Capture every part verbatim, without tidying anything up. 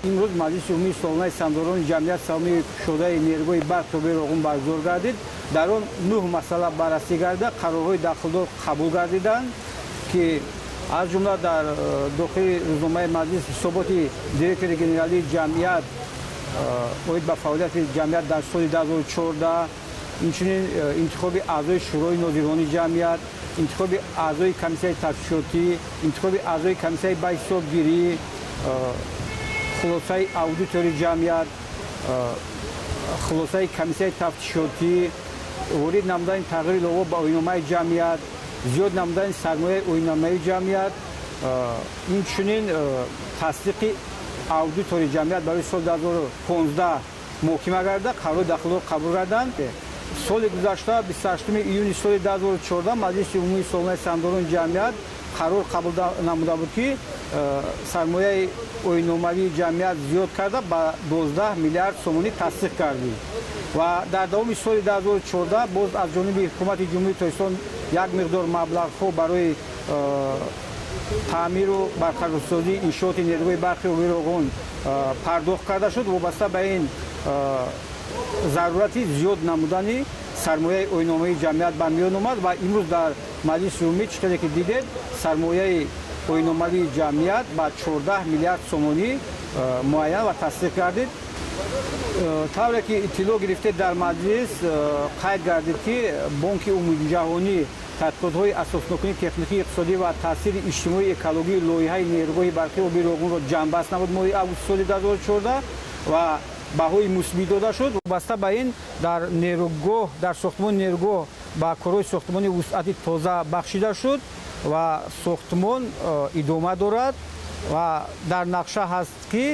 имрӯз маҷлиси умумии солонаи саҳмдорони ҷамъият савмии кушодаи нерӯи барқи Обиёи Роғун баргузор гардид. дар он нӯҳ масъала баррасӣ гарда қарорҳои дахлдор қабул гардиданд, ки аз ҷумла дар дохили рӯзномаи маҷлис ҳисоботи директори генералии ҷамъият оид ба фаъолияти ҷамъият дар соли ду ҳазору чордаҳ, инчунин интихоби аъзои шӯрои нозирони ҷамъият, интихоби аъзои комиссияи тафтишотӣ, интихоби аъзои комиссияи ба ҳисобгирӣ, хулосаи аудитори ҷамъият, хулосаи комиссияи тафтишотӣ, ворид намудани тағйири илова ба оинномаи ҷамъият, зиёд намудани сармояи оинномаи ҷамъият, инчунин тасдиқи аудитори ҷамъият барои соли ду ҳазору понздаҳ муҳокима гарда қарори дахлдор қабул карданд. соли гузашта бисту ҳаштуми июни соли ду ҳазору чордаҳ маҷлиси умумии солонаи саҳмдорони ҷамъият қарор қабул намуда буд, ки сармояи оинномавии ҷамъият зиёд карда ба дувоздаҳ миллиард сомонӣ тасдиқ гардид. ва дар давоми соли ду ҳазору чордаҳ боз аз ҷониби ҳукумати ҷумҳурии Тоҷикистон як миқдор маблағҳо барои таъмиру барқарорсозии иншооти нерӯи барқи Обиёи Роғун пардохт карда шуд. вобаста ба ин зарурати зиёд намудани сармояи оинномаи ҷамъият ба миён омад ва имрӯз дар маҷлиси умумӣ чӣ қадре ки дидед, сармояи оинномавии ҷамъият ба чордаҳ миллиард сомонӣ муайян ва тасдиқ гардид. тавре ки иттилоъ гирифтед, дар маҷлис қайд гардид, ки бонки умумиҷаҳонӣ тадқиқотҳои асоснокунии техникии иқтисодӣ ва таъсири иҷтимоии экологии лоиҳаи нерӯҳои барқи Обиёи Роғунро ҷанбаст намуд моҳи августи соли ду ҳазору чордаҳ ва баҳои мусбит дода шуд. вобаста ба ин дар нерӯгоҳ дар сохтмони нерӯгоҳ ба корҳои сохтмони вусъати тоза бахшида шуд ва сохтмон идома дорад ва дар нақша ҳаст, ки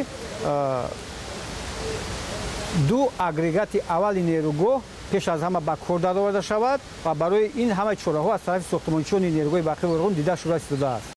ду агрегати аввали нерӯгоҳ пеш аз ҳама ба кор дароварда шавад ва барои ин ҳама чораҳо аз тарафи сохтмончиёни нерӯгоҳи барқи Обиёи Роғун дида шуда истодааст.